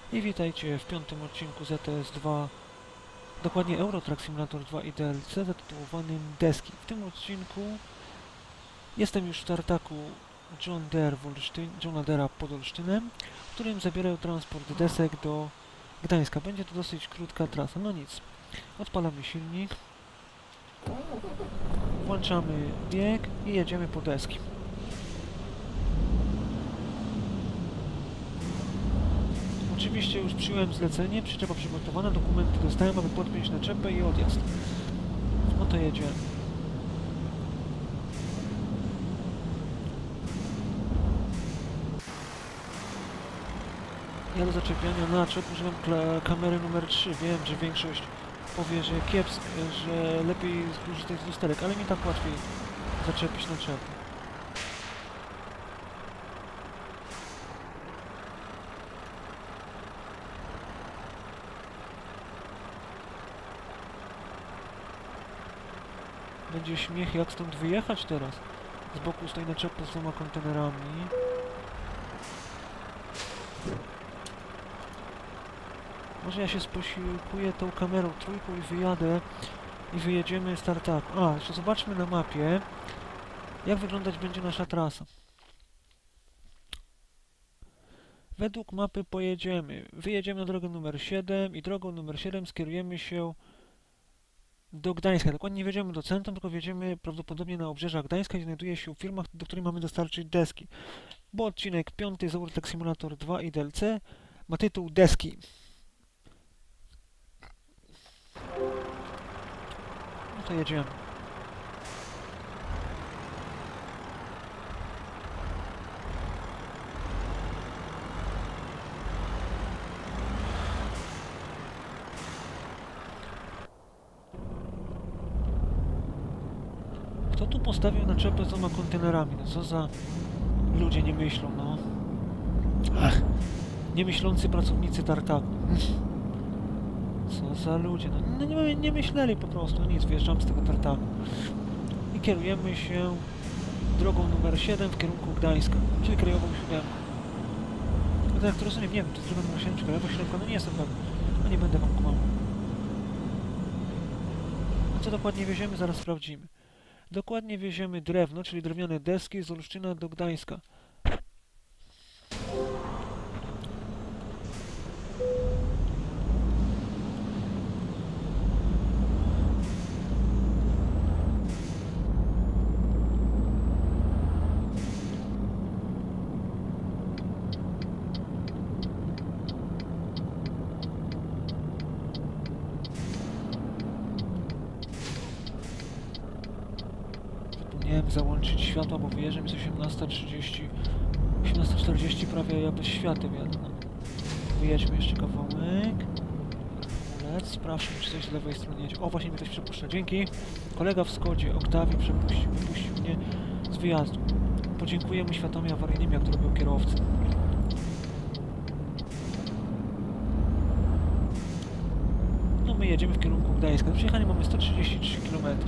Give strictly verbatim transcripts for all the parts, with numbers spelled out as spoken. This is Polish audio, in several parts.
I witajcie w piątym odcinku Z T S dwa, dokładnie Euro Truck Simulator dwa i D L C zatytułowanym Deski. W tym odcinku jestem już w tartaku John Deere w Olsztyn, Johna Deere'a pod Olsztynem, w którym zabierają transport desek do Gdańska. Będzie to dosyć krótka trasa, no nic. Odpalamy silnik, włączamy bieg i jedziemy po deski. Oczywiście już przyjąłem zlecenie, przyczepa przygotowana, dokumenty dostałem, aby podpiąć naczepę i odjazd. No to jedziemy. Ja do zaczepiania naczep używam kamery numer trzy. Wiem, że większość powie, że kiepsko, że lepiej skorzystać z lusterek, ale mi tak łatwiej zaczepić naczepę. Będzie śmiech, jak stąd wyjechać teraz. Z boku stoi naczepa z dwoma kontenerami. Może ja się sposiłkuję tą kamerą trójką i wyjadę i wyjedziemy z tartaku. A, jeszcze zobaczmy na mapie, jak wyglądać będzie nasza trasa. Według mapy pojedziemy, wyjedziemy na drogę numer siedem i drogą numer siedem skierujemy się do Gdańska. Dokładnie nie wjedziemy do centrum, tylko wjedziemy prawdopodobnie na obrzeża Gdańska, gdzie znajduje się firma, do której mamy dostarczyć deski. Bo odcinek piąty z Euro Truck Simulator dwa i D L C ma tytuł Deski. No to jedziemy. Kto tu postawił naczepę z dwoma kontenerami? No co za ludzie nie myślą, no. Ach, niemyślący pracownicy tartaku. Co za ludzie, no, no nie, nie myśleli po prostu, nic, wyjeżdżamy z tego tartaku. I kierujemy się drogą numer siedem w kierunku Gdańska, czyli krajową siódemką. No to jak to rozumiem, nie wiem, to jest droga numer siedem czy krajowa siódemka, no nie jestem pewny. No nie będę wam kłamał. A co dokładnie wieziemy, zaraz sprawdzimy. Dokładnie wieziemy drewno, czyli drewniane deski z Olsztyna do Gdańska. Zapomniałem załączyć światła, bo wyjeżdżam, jest osiemnasta trzydzieści. osiemnasta czterdzieści prawie ja bez świateł jadę. No. Wyjedźmy jeszcze kawałek. Hamulec, sprawdźmy, czy coś z lewej strony jedzie. O, właśnie mnie ktoś przepuszcza. Dzięki. Kolega w Skodzie, Octavii, przepuścił, wypuścił mnie z wyjazdu. Podziękujemy światłami awaryjnymi, jak to robią kierowcy. No my jedziemy w kierunku Gdańska. Do przyjechania mamy sto trzydzieści trzy kilometry.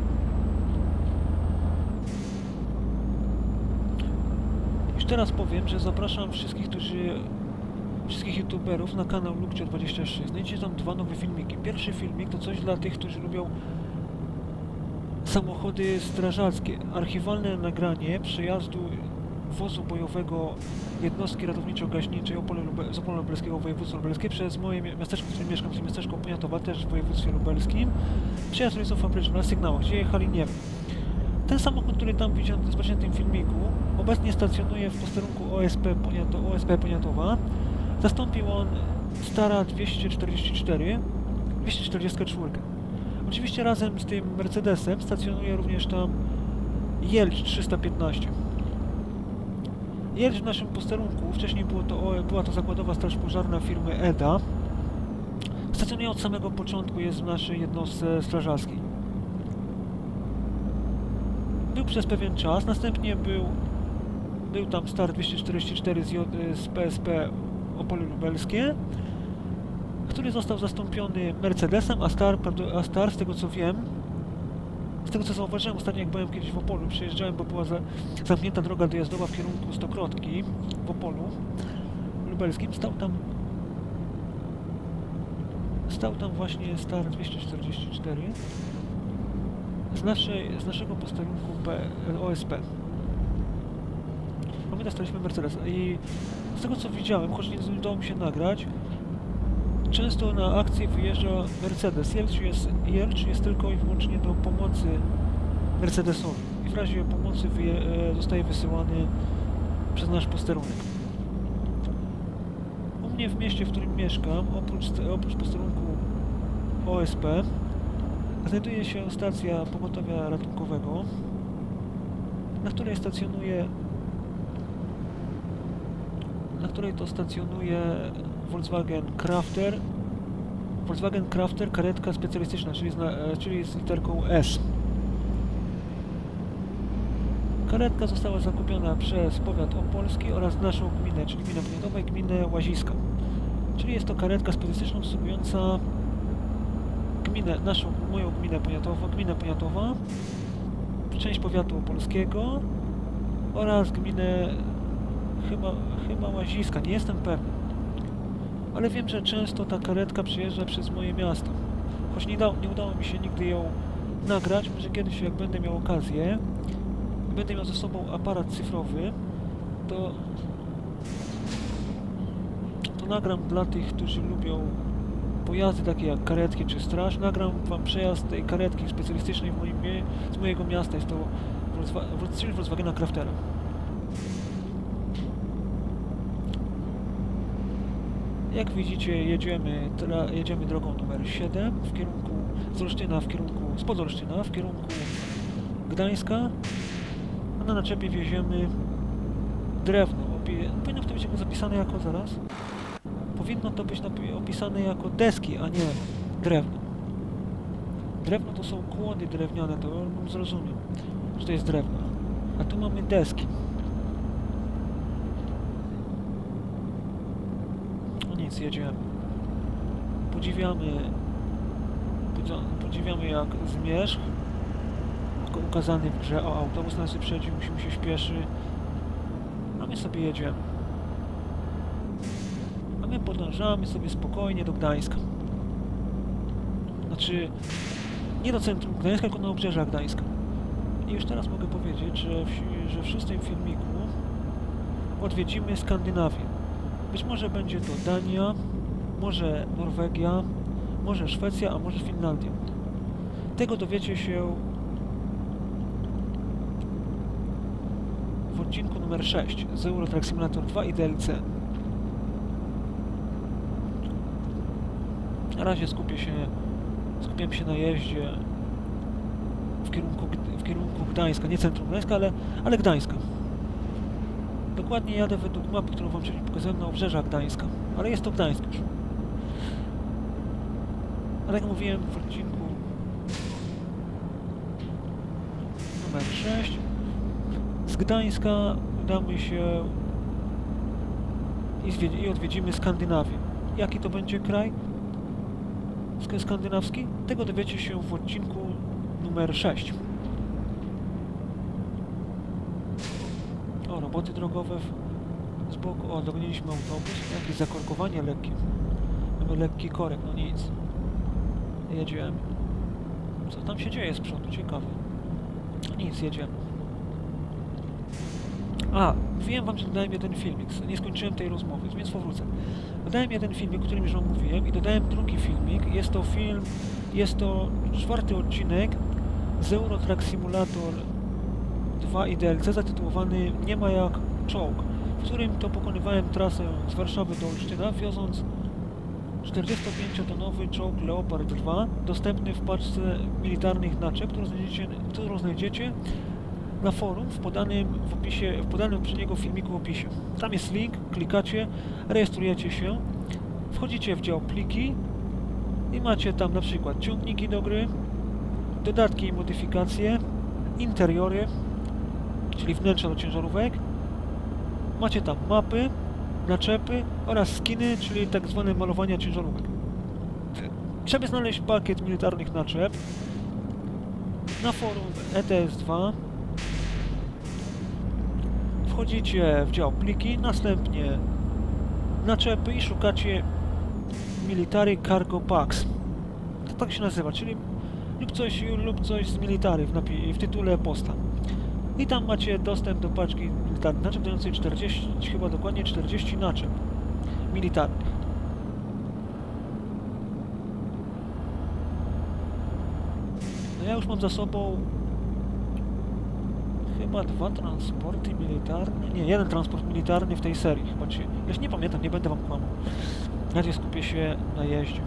Już teraz powiem, że zapraszam wszystkich, którzy... wszystkich youtuberów na kanał Lukcio dwadzieścia trzy. Znajdziecie tam dwa nowe filmiki. Pierwszy filmik to coś dla tych, którzy lubią samochody strażackie. Archiwalne nagranie przejazdu wozu bojowego jednostki ratowniczo-gaśniczej z Opola Lubelskiego w województwie lubelskim przez moje miasteczko, w którym mieszkam, czyli miasteczko Poniatowa, też w województwie lubelskim. Przejazd ulicą Fabryczną na sygnałach, gdzie jechali, nie wiem. Ten samochód, który tam widziałem w tym filmiku, obecnie stacjonuje w posterunku O S P, Poniato, O S P Poniatowa. Zastąpił on Stara dwieście czterdzieści cztery, dwieście czterdzieści cztery. Oczywiście razem z tym Mercedesem stacjonuje również tam Jelcz trzysta piętnaście. Jelcz w naszym posterunku, wcześniej było to, była to zakładowa straż pożarna firmy E D A. Stacjonuje od samego początku, jest w naszej jednostce strażackiej. Był przez pewien czas, następnie był, był tam Star dwieście czterdzieści cztery z, J, z P S P Opole Lubelskie, który został zastąpiony Mercedesem, a Star, a Star, z tego co wiem, z tego co zauważyłem ostatnio, jak byłem kiedyś w Opolu, przyjeżdżałem, bo była za, zamknięta droga dojazdowa w kierunku Stokrotki w Opolu Lubelskim, stał tam Stał tam właśnie Star dwieście czterdzieści cztery z, naszej, z naszego posterunku P, O S P. A my dostaliśmy Mercedes i z tego co widziałem, choć nie udało mi się nagrać, często na akcję wyjeżdża Mercedes. Jelcz jest, Jelcz jest tylko i wyłącznie do pomocy Mercedesowi i w razie pomocy wyje, zostaje wysyłany przez nasz posterunek. U mnie w mieście, w którym mieszkam, oprócz, oprócz posterunku O S P, znajduje się stacja pogotowia ratunkowego, na której stacjonuje na której to stacjonuje Volkswagen Crafter Volkswagen Crafter, karetka specjalistyczna, czyli z, czyli z literką S. Karetka została zakupiona przez powiat opolski oraz naszą gminę, czyli gminę powiatową i gminę Łaziska. Czyli jest to karetka specjalistyczna obsługująca gminę, naszą, moją gminę powiatową, gminę powiatowa, część powiatu opolskiego oraz gminę chyba, chyba Łaziska, nie jestem pewny. Ale wiem, że często ta karetka przyjeżdża przez moje miasto. Choć nie, da, nie udało mi się nigdy ją nagrać, może kiedyś jak będę miał okazję, będę miał ze sobą aparat cyfrowy, to, to nagram dla tych, którzy lubią pojazdy takie jak karetki czy straż, nagram wam przejazd tej karetki specjalistycznej w moim, z mojego miasta, jest to czyli Volkswagena Craftera. Jak widzicie, jedziemy, jedziemy drogą numer siedem w kierunku z Olsztyna, w kierunku, spod Olsztyna, w kierunku Gdańska, a na naczepie wieziemy drewno. Powinno to być jako zapisane jako zaraz? Powinno to być opisane jako deski, a nie drewno. Drewno to są kłody drewniane, to bym zrozumiał, że to jest drewno. A tu mamy deski. Nic, jedziemy. Podziwiamy podziwiamy jak zmierzch ukazany w grze. O, autobus nas wyprzedził, musimy się śpieszy. A my sobie jedziemy. A my podążamy sobie spokojnie do Gdańska. Znaczy, nie do centrum Gdańska, tylko na obrzeża Gdańska. I już teraz mogę powiedzieć, że w, że w szóstym filmiku odwiedzimy Skandynawię. Być może będzie to Dania, może Norwegia, może Szwecja, a może Finlandia. Tego dowiecie się w odcinku numer sześć z Euro Truck Simulator dwa i D L C. Na razie skupię się, skupiam się na jeździe w kierunku, w kierunku Gdańska, nie centrum Gdańska, ale, ale Gdańska. Dokładnie jadę według mapy, którą wam wcześniej pokazałem, na obrzeża Gdańska. Ale jest to Gdańsk już. Ale jak mówiłem w odcinku numer sześć, z Gdańska udamy się i, i odwiedzimy Skandynawię. Jaki to będzie kraj skandynawski? Tego dowiecie się w odcinku numer sześć. O, roboty drogowe w, z boku. O, dogoniliśmy autobus. Jakieś zakorkowanie lekkie. Mamy lekki korek, no nic. Jedziemy. Co tam się dzieje z przodu? Ciekawe. No nic, jedziemy. A, mówiłem wam, że dodałem jeden filmik. Nie skończyłem tej rozmowy, więc powrócę. Dodałem jeden filmik, o którym już wam mówiłem, i dodałem drugi filmik. Jest to film, jest to czwarty odcinek z Euro Truck Simulator dwa i D L C zatytułowany Nie ma jak czołg, w którym to pokonywałem trasę z Warszawy do Olsztyna, wioząc czterdziestopięciotonowy czołg Leopard dwa, dostępny w paczce militarnych naczep, którą znajdziecie, którą znajdziecie na forum w podanym w opisie, w podanym przy niego filmiku w opisie. Tam jest link, klikacie, rejestrujecie się, wchodzicie w dział pliki i macie tam na przykład ciągniki do gry, dodatki i modyfikacje, interiory, czyli wnętrza do ciężarówek. Macie tam mapy, naczepy oraz skiny, czyli tak zwane malowania ciężarówek. Trzeba znaleźć pakiet militarnych naczep na forum E T S dwa. Wchodzicie w dział pliki, następnie naczepy i szukacie Military Cargo Packs. To tak się nazywa, czyli lub coś, lub coś z military w, napi w tytule posta. I tam macie dostęp do paczki militarnej, naczep dającej czterdzieści, chyba dokładnie czterdzieści naczep militarnych. No ja już mam za sobą chyba dwa transporty militarne, nie, jeden transport militarny w tej serii, chyba czy, ja już nie pamiętam, nie będę wam kłamał. Raczej skupię się na jeździe.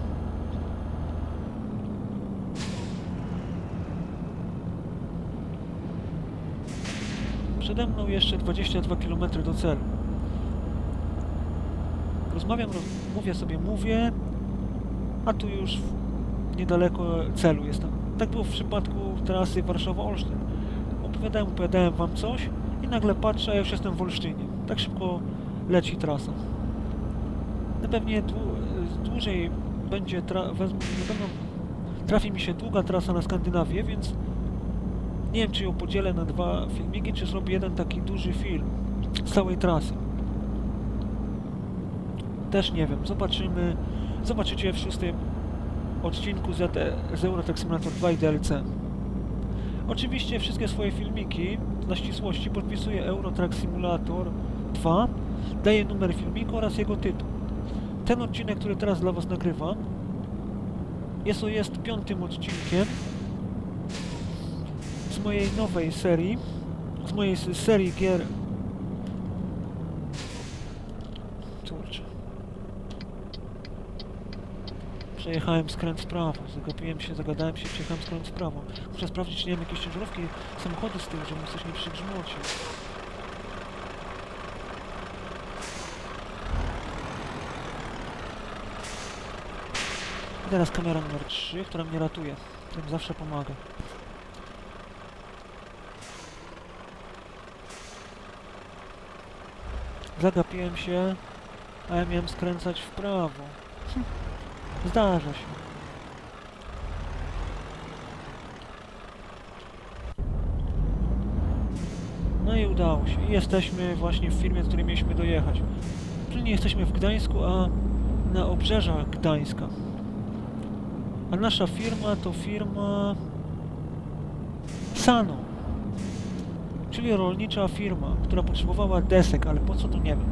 Przede mną jeszcze dwadzieścia dwa kilometry do celu. Rozmawiam, roz... mówię sobie, mówię, a tu już niedaleko celu jestem. Tak było w przypadku trasy Warszawa-Olsztyn. Opowiadałem, opowiadałem wam coś i nagle patrzę, a ja już jestem w Olsztynie. Tak szybko leci trasa. Na pewnie dłu... dłużej będzie, tra... Wezmę... na pewno trafi mi się długa trasa na Skandynawię, więc nie wiem, czy ją podzielę na dwa filmiki, czy zrobię jeden taki duży film z całej trasy. Też nie wiem, zobaczymy. Zobaczycie w szóstym odcinku z, z Euro Truck Simulator dwa i D L C. Oczywiście wszystkie swoje filmiki dla ścisłości podpisuję Euro Truck Simulator dwa, daję numer filmiku oraz jego tytuł. Ten odcinek, który teraz dla was nagrywam, jest, jest piątym odcinkiem z mojej nowej serii, z mojej serii gier. Kurczę. Przejechałem skręt w prawo, zagapiłem się, zagadałem się, przejechałem skręt w prawo. Muszę sprawdzić, czy nie mam jakieś ciężarówki, samochody z tyłu, żeby mi coś nie przygrzmocił. I teraz kamera numer trzy, która mnie ratuje, która mi zawsze pomaga. Zagapiłem się, a ja miałem skręcać w prawo. Hm. Zdarza się. No i udało się. I jesteśmy właśnie w firmie, do której mieliśmy dojechać. Czyli nie jesteśmy w Gdańsku, a na obrzeżach Gdańska. A nasza firma to firma Sano. Czyli rolnicza firma, która potrzebowała desek, ale po co to nie wiem.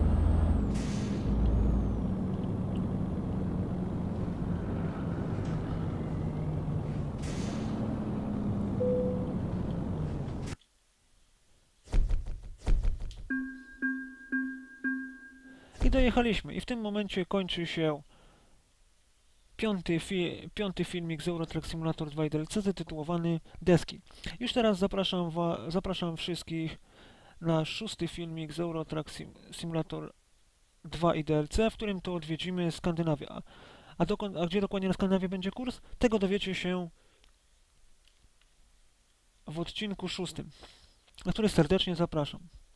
I dojechaliśmy. I w tym momencie kończy się piąty, fi piąty filmik z Euro Truck Simulator dwa i D L C zatytułowany Deski. Już teraz zapraszam, zapraszam wszystkich na szósty filmik z Euro Truck Sim Simulator dwa i D L C, w którym to odwiedzimy Skandynawię. A, a, dokąd, a gdzie dokładnie na Skandynawię będzie kurs? Tego dowiecie się w odcinku szóstym, na który serdecznie zapraszam.